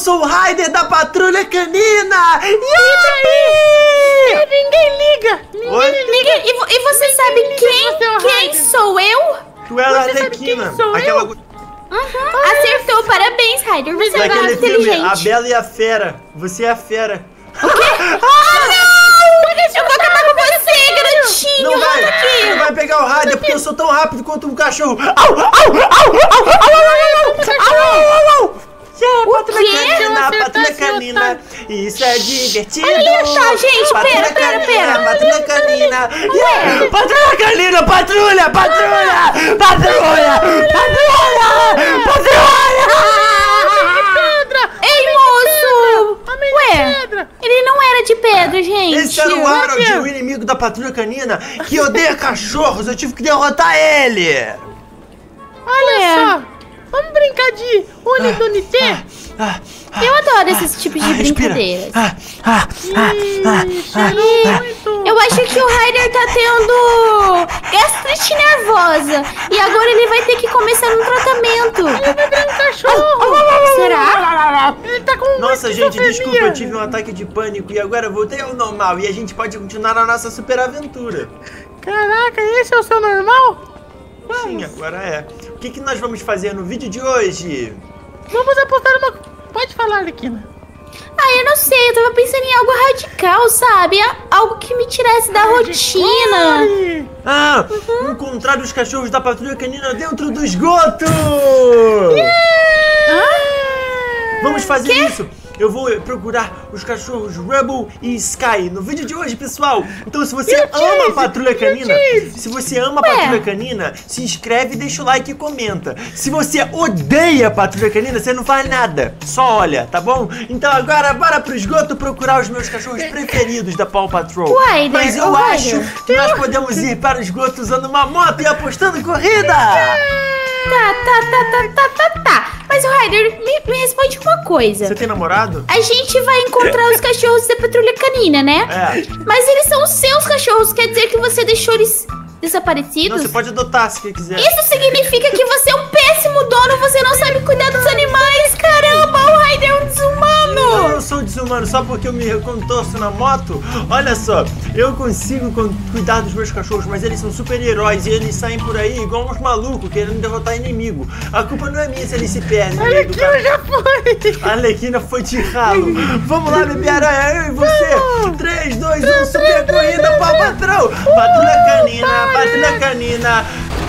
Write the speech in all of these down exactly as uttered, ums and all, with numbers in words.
sou o Ryder da Patrulha Canina! E aí? Ninguém liga! Ninguém liga! E, vo e você sabe quem, quem sou eu? Tu é a Arlequina, aquela... Uhum. Acertou, parabéns, Ryder. Você é Daquele muito filme, inteligente. A Bela e a Fera. Você é a fera. O quê? Ah, não! Eu vou acabar com você, garotinho! Não vai! Volta aqui! Não vai pegar o Ryder porque eu sou tão rápido quanto um cachorro! Au! Au! Au! Au! Au! Au! Au! O quê? Canina, Patrulha Canina, isso é divertido! Olha só, gente, pera, pera, pera! Patrulha Canina! Yeah. Patrulha Canina, patrulha, patrulha! Patrulha! Patrulha! Patrulha! Ei, moço! Ué, ele não era de pedra, gente. Esse era o Harold, o inimigo da Patrulha Canina, que odeia cachorros. Eu tive que derrotar ele. Olha Ué. só, vamos brincar de Unidunité? Ah, ah, Eu adoro esse tipo de ah, brincadeiras. Ah, ah, ah, ah, ah, Eu acho que o Ryder tá tendo gastrite nervosa. E agora ele vai ter que começar um tratamento. Ele vai virar um cachorro. Será? Ele tá com Nossa, gente, desculpa, eu tive um ataque de pânico e agora eu voltei ao normal. E a gente pode continuar a nossa super aventura. Caraca, esse é o seu normal? Vamos. Sim, agora é. O que, que nós vamos fazer no vídeo de hoje? Vamos apostar uma... Pode falar, Arlequina. Ah, eu não sei, eu tava pensando em algo radical, sabe? Algo que me tirasse da rotina. Ah, uhum. Encontrar os cachorros da Patrulha Canina dentro do esgoto! Yeah! Ah! Vamos fazer que? isso! Eu vou procurar os cachorros Rubble e Sky no vídeo de hoje, pessoal! Então se você ama cheese? a Patrulha Canina, se você ama Ué? a Patrulha Canina, se inscreve, deixa o like e comenta. Se você odeia a Patrulha Canina, você não faz nada, só olha, tá bom? Então agora bora pro esgoto procurar os meus cachorros preferidos da Paw Patrol. Uai, Mas eu uai. acho que nós podemos ir para o esgoto usando uma moto e apostando corrida! Tá, tá, tá, tá, tá, tá, tá. Mas, Ryder, me, me responde uma coisa. Você tem namorado? A gente vai encontrar os cachorros da Patrulha Canina, né? É. Mas eles são os seus cachorros, quer dizer que você deixou eles desaparecidos? Não, você pode adotar se quiser. Isso significa que você é um péssimo dono, você não sabe cuidar dos animais. Caramba, o Ryder é um desumano. Eu não sou desumano só porque eu me contorço na moto. Olha só, eu consigo cuidar dos meus cachorros, mas eles são super heróis e eles saem por aí igual uns malucos querendo derrotar inimigo. A culpa não é minha se eles se perdem. A Arlequina já foi. A Arlequina foi de ralo. Vamos lá, bebê aranha, eu e você. três, dois, um, super corrida, Paw Patrol. Patrulha Canina, Patrulha Canina.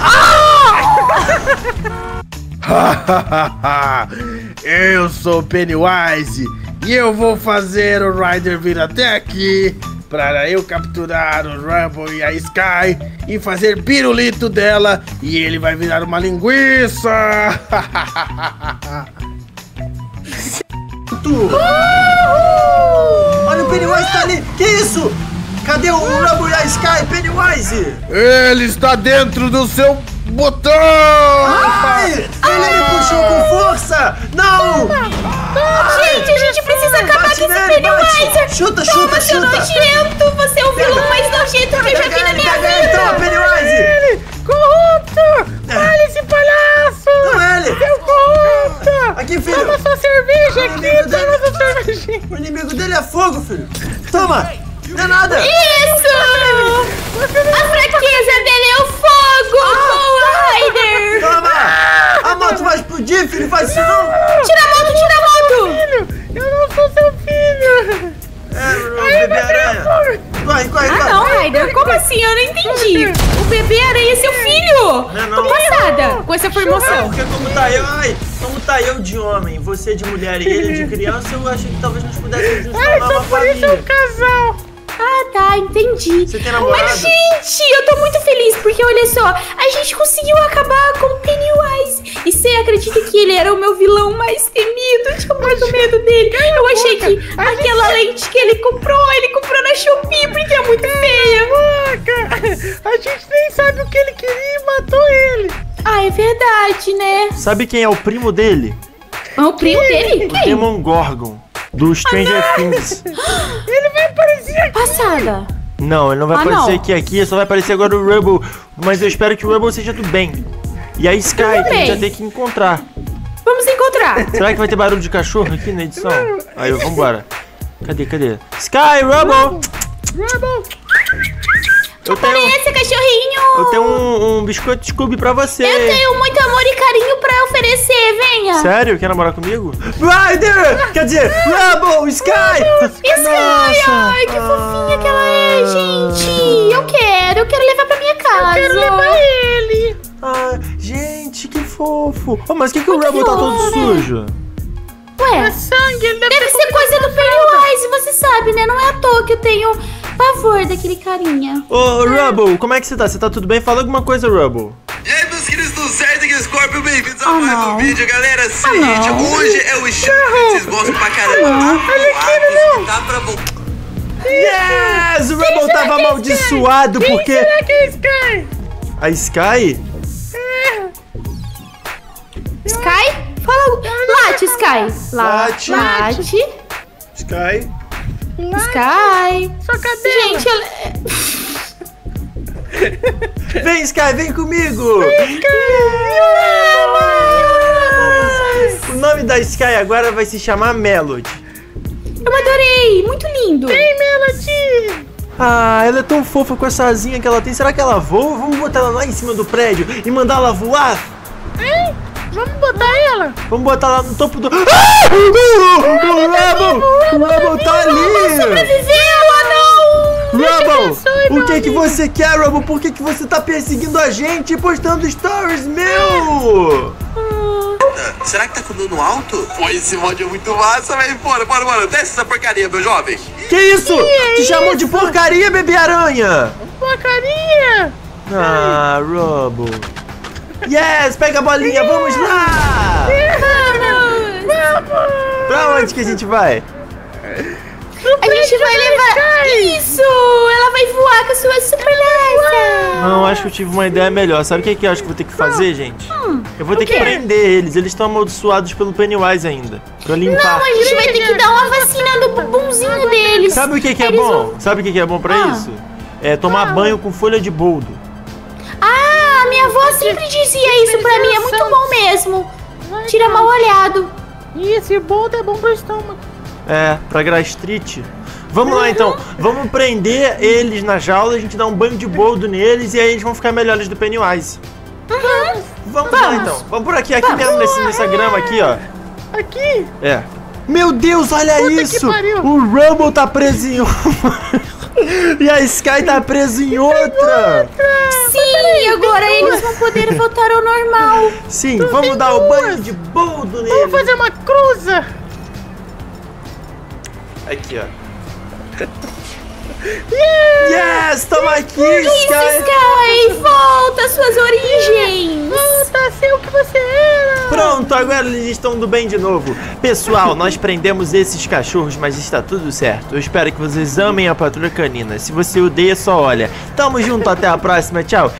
Ah! Eu sou o Pennywise e eu vou fazer o Ryder vir até aqui para eu capturar o Rubble e a Sky e fazer pirulito dela e ele vai virar uma linguiça. Olha o Pennywise tá ali. Que isso? Cadê o Rubble e a Sky, Pennywise? Ele está dentro do seu botão! Ai, ele me puxou com força! Não! Gente, a gente precisa acabar com esse Pennywise! Chuta, Toma, chuta, seu chuta! nojento! Você é o vilão mais nojento que eu já vi na minha vida! Então, Pennywise! Ele! Corrupto! Olha esse palhaço! Não, ele! Seu corrupto! Aqui, filho! Toma sua cerveja aqui! Toma sua cervejinha! O inimigo dele é fogo, filho! Toma! Não é nada! Isso! A fraqueza dele é o fogo! Boa, Ryder! Toma! A moto vai explodir, filho! Faz isso não! Tira a moto, tira a moto! Filho, eu não sou seu filho! É, bebê aranha! Corre, corre, Ah, corre! não, Ryder, como assim? Eu não entendi! O bebê aranha é seu filho! Não, não. Tô passada com essa É formação! porque como tá eu, ai, como tá eu de homem, você de mulher e ele de criança, eu acho que talvez nós pudéssemos nos Ai, formar só uma por isso é um família. casal! Ah, tá, entendi. Você tem namorado? Mas, gente, eu tô muito feliz porque, olha só, a gente conseguiu acabar com o Pennywise. E você acredita que ele era o meu vilão mais temido? Eu tinha muito medo dele. Eu achei que aquela lente que ele comprou, ele comprou na Shopee porque é muito feia. A gente nem sabe o que ele queria e matou ele. Ah, é verdade, né? Sabe quem é o primo dele? Ah, o primo dele? O Quem? Demogorgon, do Stranger Things. Ele vai aparecer aqui. Passada. Não, ele não vai Ah, aparecer não. aqui, aqui, só vai aparecer agora o Rubble. Mas eu espero que o Rubble seja do bem. E a Sky, que a gente vai ter que encontrar. Vamos encontrar. Será que vai ter barulho de cachorro aqui na edição? Aí, vambora. Cadê, cadê? Sky, Rubble! Rubble! Eu tenho, Apareça, cachorrinho! eu tenho um, um biscoito Scooby pra você. Eu tenho muito amor e carinho pra oferecer, venha! Sério? Quer namorar comigo? Ryder! Quer dizer, Rubble, Sky! Sky, ai, que fofinha que ela é, gente! Eu quero, eu quero levar pra minha casa. Quero levar ele. Ah, gente, que fofo. Oh, mas por que, que o Muito Rubble tá todo fofo, né? sujo? Ué, Sangue, ele deve, deve ter ser coisa do Pennywise, você sabe, né? Não é à toa que eu tenho pavor daquele carinha. Ô, Rubble, como é que você tá? Você tá tudo bem? Fala alguma coisa, Rubble. E aí, meus queridos do certo, aqui é Scorpio, bem-vindos a Ah, mais não. um vídeo, galera. Seguinte, Ah, não. hoje é o estilo que vocês gostam pra caramba. Avoados, dá pra voltar. Yes! O Rubble tava amaldiçoado porque... Será que é Sky? A Sky? Sky? Fala. Late, Sky. Late. Late. Sky? Sky. Sua cadela. Gente, ela... Vem, Sky, vem comigo! O nome da Sky agora vai se chamar Melody. eu adorei. Muito lindo. Ei, Melody. Ah, ela é tão fofa com essa asinha que ela tem. Será que ela voa? Vamos botar ela lá em cima do prédio e mandar ela voar? Hein? Vamos botar ela. Vamos botar ela no topo do... Ah! O Rubble! O Rubble tá ali! Viveu, não! Rubble! O que que você quer, Rubble? Por que que você tá perseguindo a gente e postando stories, meu? Será que tá com dano alto? Pô, esse mod é muito massa, velho. Bora, bora, bora. Desce essa porcaria, meu jovem. Que isso? Te chamou de porcaria, bebê aranha! Porcaria. Ah, Rubble. Yes, pega a bolinha, vamos lá! Vamos! Pra onde que a gente vai? A gente vai levar... Isso! Ela vai voar com a sua super lança! Não, acho que eu tive uma ideia melhor. Sabe o que, que eu acho que eu vou ter que fazer, gente? Eu vou ter que quê? prender eles. Eles estão amaldiçoados pelo Pennywise ainda. Pra limpar. Não, a gente vai ter que dar uma vacina no bumbumzinho deles. Sabe o que, que é Eles bom? vão- Sabe o que, que é bom pra Ah. isso? É tomar banho com folha de boldo. Ah, minha avó sempre dizia isso pra mim. É muito bom mesmo. Tira mal olhado. E esse boldo é bom pro estômago. É, pra gastrite. Vamos lá então, vamos prender eles na jaula, a gente dá um banho de boldo neles e aí eles vão ficar melhores do Pennywise. Vamos, lá Vamos. então, vamos por aqui, aqui mesmo nesse, nessa grama aqui, ó. Aqui. É. Meu Deus, olha Puta que isso! pariu. O Rubble tá preso em uma e a Sky tá presa em outra. Sim, agora eles vão poder voltar ao normal. Sim, vamos dar o banho de boldo neles. Vamos fazer uma cruza. Aqui, ó. Yes, toma aqui, Isso, Sky. Sky, volta às suas origens. Volta a ser o que você era. Pronto, agora eles estão do bem de novo. Pessoal, nós prendemos esses cachorros, mas está tudo certo. Eu espero que vocês amem a Patrulha Canina. Se você odeia, só olha. Tamo junto, até a próxima, tchau.